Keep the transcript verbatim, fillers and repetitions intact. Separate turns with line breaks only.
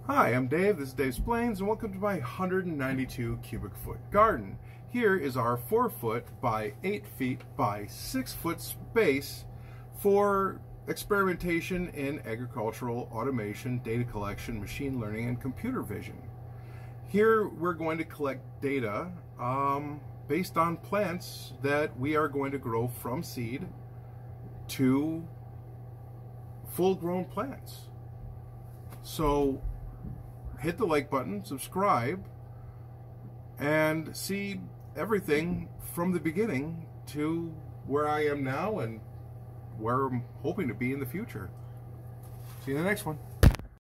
Hi, I'm Dave, this is Dave Splains, and welcome to my one hundred ninety-two cubic foot garden. Here is our four foot by eight feet by six foot space for experimentation in agricultural automation, data collection, machine learning, and computer vision. Here we're going to collect data um, based on plants that we are going to grow from seed to full-grown plants. So hit the like button, subscribe, and see everything from the beginning to where I am now and where I'm hoping to be in the future. See you in the next one.